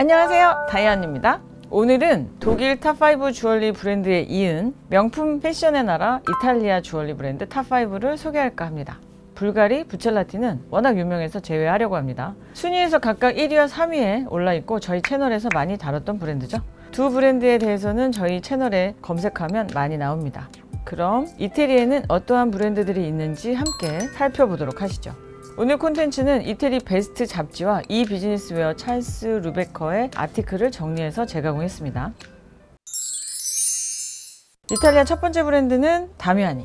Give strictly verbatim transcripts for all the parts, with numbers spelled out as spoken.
안녕하세요, 다이언입니다. 오늘은 독일 탑오 주얼리 브랜드에 이은 명품 패션의 나라 이탈리아 주얼리 브랜드 탑오를 소개할까 합니다. 불가리, 부첼라티는 워낙 유명해서 제외하려고 합니다. 순위에서 각각 일 위와 삼 위에 올라있고 저희 채널에서 많이 다뤘던 브랜드죠. 두 브랜드에 대해서는 저희 채널에 검색하면 많이 나옵니다. 그럼 이태리에는 어떠한 브랜드들이 있는지 함께 살펴보도록 하시죠. 오늘 콘텐츠는 이태리 베스트 잡지와 이 비즈니스웨어 찰스 루베커의 아티클을 정리해서 재가공했습니다. 이탈리아 첫 번째 브랜드는 다미아니.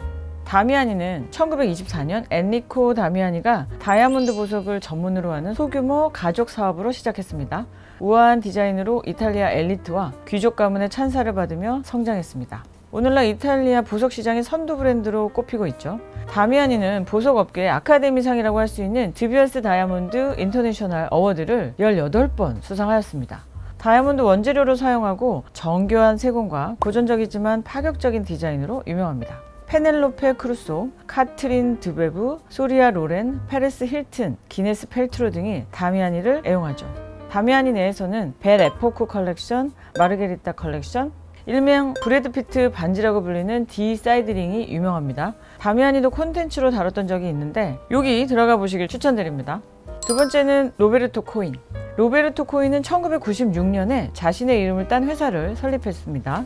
다미아니는 천구백이십사 년 엔리코 다미아니가 다이아몬드 보석을 전문으로 하는 소규모 가족 사업으로 시작했습니다. 우아한 디자인으로 이탈리아 엘리트와 귀족 가문의 찬사를 받으며 성장했습니다. 오늘날 이탈리아 보석 시장의 선두 브랜드로 꼽히고 있죠. 다미아니는 보석 업계의 아카데미상이라고 할 수 있는 드비어스 다이아몬드 인터내셔널 어워드를 열여덟 번 수상하였습니다. 다이아몬드 원재료로 사용하고 정교한 세공과 고전적이지만 파격적인 디자인으로 유명합니다. 페넬로페 크루소, 카트린 드베브, 소리아 로렌, 페레스 힐튼, 기네스 펠트로 등이 다미아니를 애용하죠. 다미아니 내에서는 벨 에포크 컬렉션, 마르게리타 컬렉션, 일명 브래드 피트 반지라고 불리는 D 사이드링이 유명합니다. 다미아니도 콘텐츠로 다뤘던 적이 있는데 여기 들어가 보시길 추천드립니다. 두 번째는 로베르토 코인. 로베르토 코인은 천구백구십육 년에 자신의 이름을 딴 회사를 설립했습니다.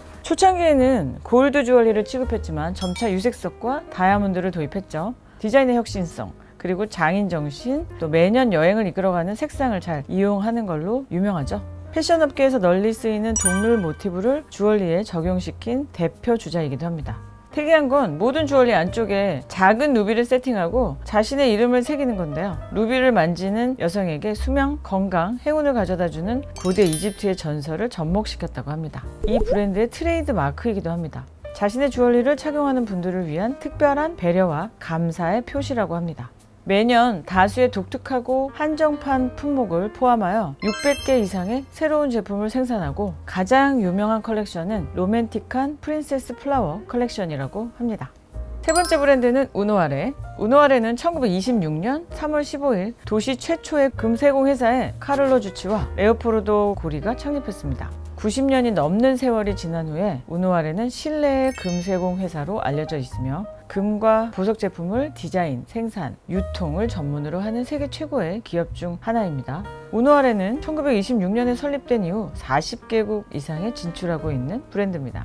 초창기에는 골드 주얼리를 취급했지만 점차 유색석과 다이아몬드를 도입했죠. 디자인의 혁신성, 그리고 장인정신, 또 매년 여행을 이끌어가는 색상을 잘 이용하는 걸로 유명하죠. 패션업계에서 널리 쓰이는 동물 모티브를 주얼리에 적용시킨 대표 주자이기도 합니다. 특이한 건 모든 주얼리 안쪽에 작은 루비를 세팅하고 자신의 이름을 새기는 건데요. 루비를 만지는 여성에게 수명, 건강, 행운을 가져다주는 고대 이집트의 전설을 접목시켰다고 합니다. 이 브랜드의 트레이드 마크이기도 합니다. 자신의 주얼리를 착용하는 분들을 위한 특별한 배려와 감사의 표시라고 합니다. 매년 다수의 독특하고 한정판 품목을 포함하여 육백 개 이상의 새로운 제품을 생산하고 가장 유명한 컬렉션은 로맨틱한 프린세스 플라워 컬렉션이라고 합니다. 세 번째 브랜드는 우노아레. 우노아레는 천구백이십육 년 삼월 십오일 도시 최초의 금세공 회사의 카를로 주치와 레오포르도 고리가 창립했습니다. 구십 년이 넘는 세월이 지난 후에 우노아레는 실내의 금세공 회사로 알려져 있으며 금과 보석 제품을 디자인, 생산, 유통을 전문으로 하는 세계 최고의 기업 중 하나입니다. 우노아레는 천구백이십육 년에 설립된 이후 사십 개국 이상에 진출하고 있는 브랜드입니다.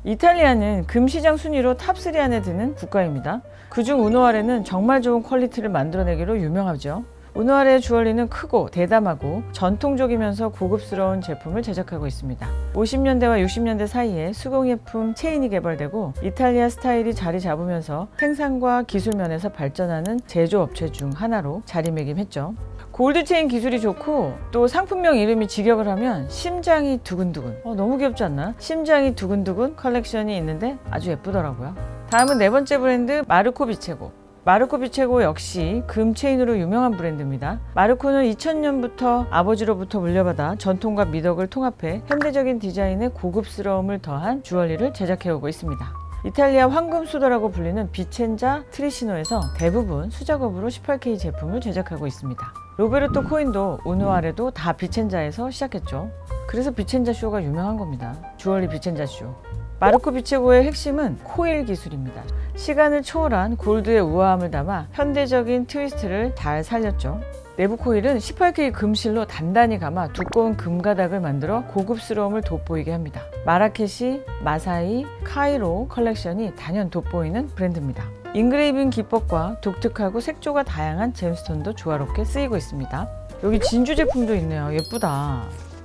이탈리아는 금시장 순위로 탑 쓰리 안에 드는 국가입니다. 그중 우노아레는 정말 좋은 퀄리티를 만들어내기로 유명하죠. 우노아레의 주얼리는 크고 대담하고 전통적이면서 고급스러운 제품을 제작하고 있습니다. 오십 년대와 육십 년대 사이에 수공예품 체인이 개발되고 이탈리아 스타일이 자리 잡으면서 생산과 기술 면에서 발전하는 제조업체 중 하나로 자리매김했죠. 골드 체인 기술이 좋고 또 상품명 이름이 직역을 하면 심장이 두근두근, 어, 너무 귀엽지 않나? 심장이 두근두근 컬렉션이 있는데 아주 예쁘더라고요. 다음은 네 번째 브랜드 마르코 비체고. 마르코 비체고 역시 금 체인으로 유명한 브랜드입니다. 마르코는 이천 년부터 아버지로부터 물려받아 전통과 미덕을 통합해 현대적인 디자인에 고급스러움을 더한 주얼리를 제작해오고 있습니다. 이탈리아 황금 수도라고 불리는 비첸자 트리시노에서 대부분 수작업으로 십팔 케이 제품을 제작하고 있습니다. 로베르토 코인도 우노아레도 다 비첸자에서 시작했죠. 그래서 비첸자 쇼가 유명한 겁니다. 주얼리 비첸자 쇼. 마르코 비체고의 핵심은 코일 기술입니다. 시간을 초월한 골드의 우아함을 담아 현대적인 트위스트를 잘 살렸죠. 내부 코일은 십팔 케이 금실로 단단히 감아 두꺼운 금가닥을 만들어 고급스러움을 돋보이게 합니다. 마라케시, 마사이, 카이로 컬렉션이 단연 돋보이는 브랜드입니다. 인그레이빙 기법과 독특하고 색조가 다양한 잼스톤도 조화롭게 쓰이고 있습니다. 여기 진주 제품도 있네요. 예쁘다.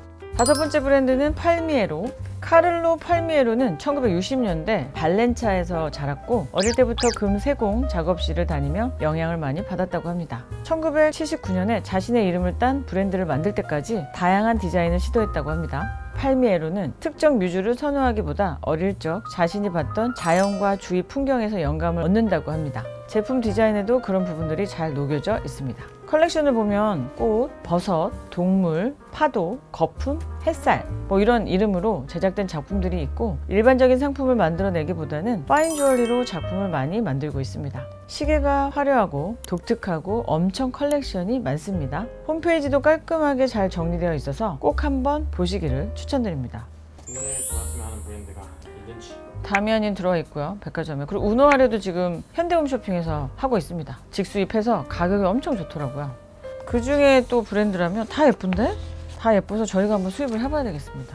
다섯 번째 브랜드는 팔미에로. 카를로 팔미에로는 천구백육십 년대 발렌차에서 자랐고 어릴 때부터 금세공 작업실을 다니며 영향을 많이 받았다고 합니다. 천구백칠십구 년에 자신의 이름을 딴 브랜드를 만들 때까지 다양한 디자인을 시도했다고 합니다. 팔미에로는 특정 뮤즈를 선호하기보다 어릴 적 자신이 봤던 자연과 주위 풍경에서 영감을 얻는다고 합니다. 제품 디자인에도 그런 부분들이 잘 녹여져 있습니다. 컬렉션을 보면 꽃, 버섯, 동물, 파도, 거품, 햇살 뭐 이런 이름으로 제작된 작품들이 있고, 일반적인 상품을 만들어내기보다는 파인 주얼리로 작품을 많이 만들고 있습니다. 시계가 화려하고 독특하고 엄청 컬렉션이 많습니다. 홈페이지도 깔끔하게 잘 정리되어 있어서 꼭 한번 보시기를 추천드립니다. 국내에 들어왔으면 하는 브랜드가 있는지. 다미안인 들어와 있고요, 백화점에. 그리고 우노아레도 지금 현대홈쇼핑에서 하고 있습니다. 직수입해서 가격이 엄청 좋더라고요. 그 중에 또 브랜드라면 다 예쁜데? 다 예뻐서 저희가 한번 수입을 해봐야 되겠습니다.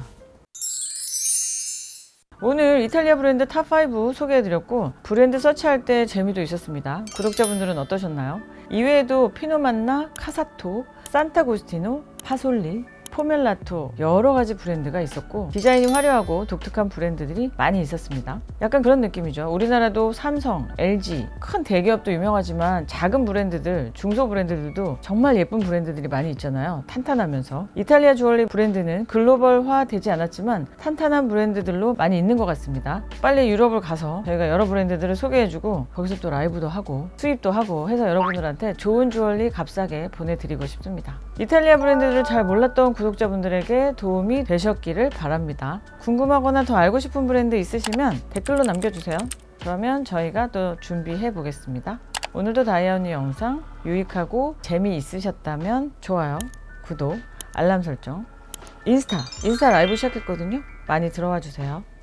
오늘 이탈리아 브랜드 탑 파이브 소개해드렸고, 브랜드 서치할 때 재미도 있었습니다. 구독자분들은 어떠셨나요? 이외에도 피노만나, 카사토, 산타고스티노, 파솔리, 포멜라토 여러 가지 브랜드가 있었고, 디자인이 화려하고 독특한 브랜드들이 많이 있었습니다. 약간 그런 느낌이죠. 우리나라도 삼성, 엘지 큰 대기업도 유명하지만 작은 브랜드들, 중소 브랜드들도 정말 예쁜 브랜드들이 많이 있잖아요. 탄탄하면서. 이탈리아 주얼리 브랜드는 글로벌화 되지 않았지만 탄탄한 브랜드들로 많이 있는 것 같습니다. 빨리 유럽을 가서 저희가 여러 브랜드들을 소개해주고 거기서 또 라이브도 하고 수입도 하고 해서 여러분들한테 좋은 주얼리 값싸게 보내드리고 싶습니다. 이탈리아 브랜드들을 잘 몰랐던 구독자분들에게 도움이 되셨기를 바랍니다. 궁금하거나 더 알고 싶은 브랜드 있으시면 댓글로 남겨주세요. 그러면 저희가 또 준비해 보겠습니다. 오늘도 다이아 언니 영상 유익하고 재미있으셨다면 좋아요, 구독, 알람 설정, 인스타, 인스타 라이브 시작했거든요. 많이 들어와 주세요.